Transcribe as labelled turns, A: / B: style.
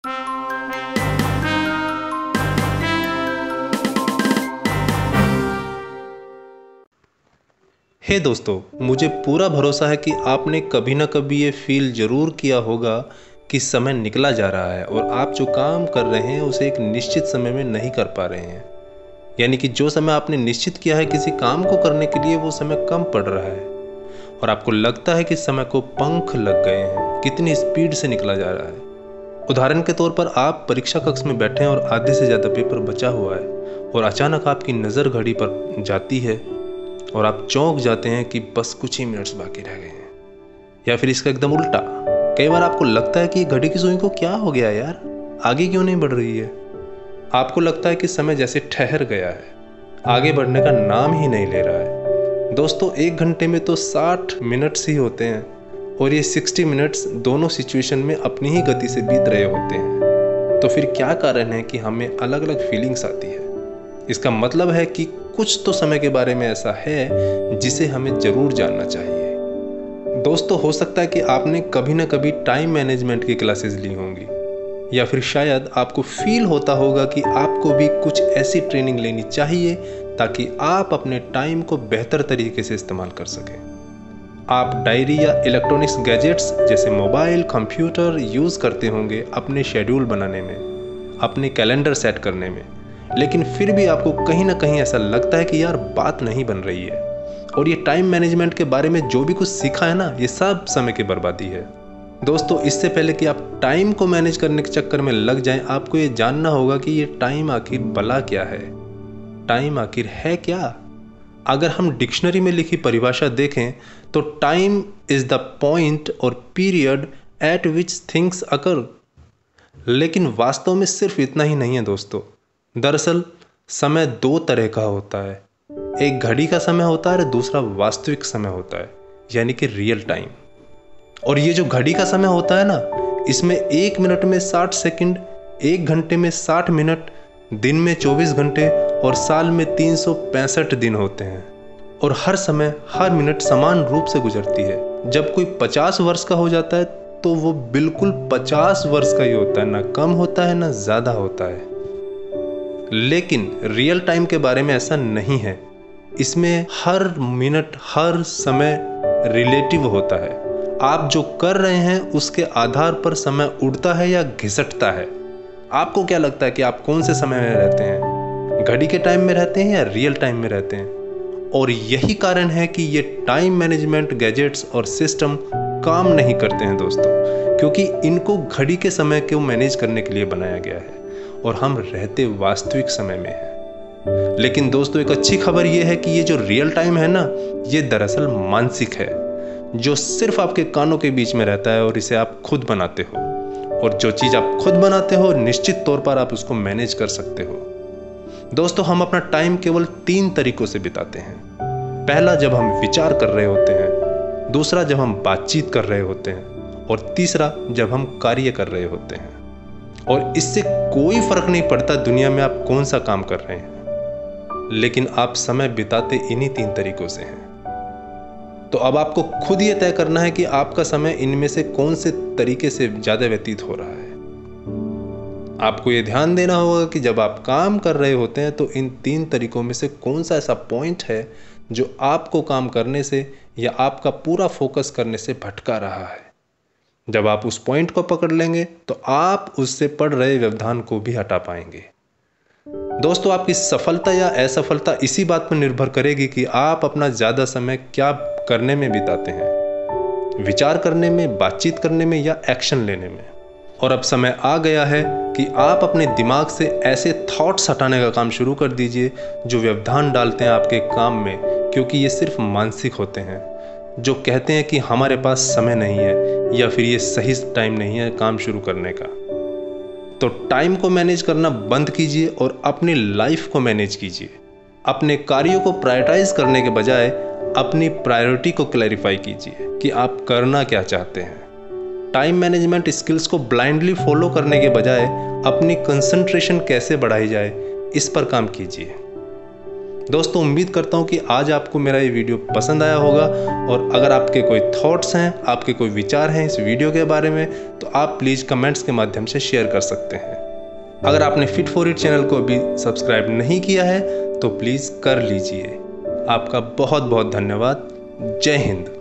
A: हे दोस्तों, मुझे पूरा भरोसा है कि आपने कभी ना कभी ये फील ज़रूर किया होगा कि समय निकला जा रहा है और आप जो काम कर रहे हैं उसे एक निश्चित समय में नहीं कर पा रहे हैं। यानी कि जो समय आपने निश्चित किया है किसी काम को करने के लिए, वो समय कम पड़ रहा है और आपको लगता है कि समय को पंख लग गए हैं, कितनी स्पीड से निकला जा रहा है। उदाहरण के तौर पर आप परीक्षा कक्ष में बैठे हैं और आधे से ज़्यादा पेपर बचा हुआ है और अचानक आपकी नज़र घड़ी पर जाती है और आप चौंक जाते हैं कि बस कुछ ही मिनट्स बाकी रह गए हैं। या फिर इसका एकदम उल्टा, कई बार आपको लगता है कि घड़ी की सुई को क्या हो गया यार, आगे क्यों नहीं बढ़ रही है। आपको लगता है कि समय जैसे ठहर गया है, आगे बढ़ने का नाम ही नहीं ले रहा है। दोस्तों, 1 घंटे में तो 60 मिनट्स ही होते हैं और ये 60 मिनट्स दोनों सिचुएशन में अपनी ही गति से बीत रहे होते हैं। तो फिर क्या कारण है कि हमें अलग अलग फीलिंग्स आती है? इसका मतलब है कि कुछ तो समय के बारे में ऐसा है जिसे हमें जरूर जानना चाहिए। दोस्तों, हो सकता है कि आपने कभी ना कभी टाइम मैनेजमेंट की क्लासेस ली होंगी या फिर शायद आपको फील होता होगा कि आपको भी कुछ ऐसी ट्रेनिंग लेनी चाहिए ताकि आप अपने टाइम को बेहतर तरीके से इस्तेमाल कर सकें। आप डायरी या इलेक्ट्रॉनिक्स गैजेट्स जैसे मोबाइल, कंप्यूटर यूज़ करते होंगे अपने शेड्यूल बनाने में, अपने कैलेंडर सेट करने में, लेकिन फिर भी आपको कहीं ना कहीं ऐसा लगता है कि यार बात नहीं बन रही है। और ये टाइम मैनेजमेंट के बारे में जो भी कुछ सीखा है ना, ये सब समय की बर्बादी है। दोस्तों, इससे पहले कि आप टाइम को मैनेज करने के चक्कर में लग जाएं, आपको ये जानना होगा कि ये टाइम आखिर भला क्या है, टाइम आखिर है क्या। अगर हम डिक्शनरी में लिखी परिभाषा देखें तो टाइम इज द पॉइंट और period at which things occur. लेकिन वास्तव में सिर्फ इतना ही नहीं है दोस्तों। दरअसल समय 2 तरह का होता है, एक घड़ी का समय होता है और दूसरा वास्तविक समय होता है, यानी कि रियल टाइम। और ये जो घड़ी का समय होता है ना, इसमें 1 मिनट में 60 सेकंड, 1 घंटे में 60 मिनट, दिन में 24 घंटे और साल में 365 दिन होते हैं। और हर समय, हर मिनट समान रूप से गुजरती है। जब कोई 50 वर्ष का हो जाता है तो वो बिल्कुल 50 वर्ष का ही होता है, ना कम होता है ना ज़्यादा होता है। लेकिन रियल टाइम के बारे में ऐसा नहीं है। इसमें हर मिनट, हर समय रिलेटिव होता है। आप जो कर रहे हैं उसके आधार पर समय उड़ता है या घिसटता है। आपको क्या लगता है कि आप कौन से समय में रहते हैं, घड़ी के टाइम में रहते हैं या रियल टाइम में रहते हैं? और यही कारण है कि ये टाइम मैनेजमेंट गैजेट्स और सिस्टम काम नहीं करते हैं दोस्तों, क्योंकि इनको घड़ी के समय को मैनेज करने के लिए बनाया गया है और हम रहते वास्तविक समय में हैं। लेकिन दोस्तों, एक अच्छी खबर यह है कि ये जो रियल टाइम है ना, ये दरअसल मानसिक है, जो सिर्फ आपके कानों के बीच में रहता है और इसे आप खुद बनाते हो। और जो चीज़ आप खुद बनाते हो, निश्चित तौर पर आप उसको मैनेज कर सकते हो। दोस्तों, हम अपना टाइम केवल 3 तरीकों से बिताते हैं। पहला, जब हम विचार कर रहे होते हैं, दूसरा जब हम बातचीत कर रहे होते हैं और तीसरा जब हम कार्य कर रहे होते हैं। और इससे कोई फर्क नहीं पड़ता दुनिया में आप कौन सा काम कर रहे हैं, लेकिन आप समय बिताते इन्हीं 3 तरीकों से हैं। तो अब आपको खुद ये तय करना है कि आपका समय इनमें से कौन से तरीके से ज़्यादा व्यतीत हो रहा है। आपको ये ध्यान देना होगा कि जब आप काम कर रहे होते हैं तो इन 3 तरीकों में से कौन सा ऐसा पॉइंट है जो आपको काम करने से या आपका पूरा फोकस करने से भटका रहा है। जब आप उस पॉइंट को पकड़ लेंगे तो आप उससे पड़ रहे व्यवधान को भी हटा पाएंगे। दोस्तों, आपकी सफलता या असफलता इसी बात पर निर्भर करेगी कि आप अपना ज़्यादा समय क्या करने में बिताते हैं, विचार करने में, बातचीत करने में या एक्शन लेने में। और अब समय आ गया है कि आप अपने दिमाग से ऐसे थॉट्स हटाने का काम शुरू कर दीजिए जो व्यवधान डालते हैं आपके काम में, क्योंकि ये सिर्फ मानसिक होते हैं, जो कहते हैं कि हमारे पास समय नहीं है या फिर ये सही टाइम नहीं है काम शुरू करने का। तो टाइम को मैनेज करना बंद कीजिए और अपनी लाइफ को मैनेज कीजिए। अपने कार्यों को प्रायोरिटाइज करने के बजाय अपनी प्रायोरिटी को क्लैरिफाई कीजिए कि आप करना क्या चाहते हैं। टाइम मैनेजमेंट स्किल्स को ब्लाइंडली फॉलो करने के बजाय अपनी कंसंट्रेशन कैसे बढ़ाई जाए, इस पर काम कीजिए। दोस्तों उम्मीद करता हूँ कि आज आपको मेरा ये वीडियो पसंद आया होगा, और अगर आपके कोई थॉट्स हैं, आपके कोई विचार हैं इस वीडियो के बारे में, तो आप प्लीज़ कमेंट्स के माध्यम से शेयर कर सकते हैं। अगर आपने फिट फॉर इट चैनल को अभी सब्सक्राइब नहीं किया है तो प्लीज़ कर लीजिए। आपका बहुत बहुत धन्यवाद। जय हिंद।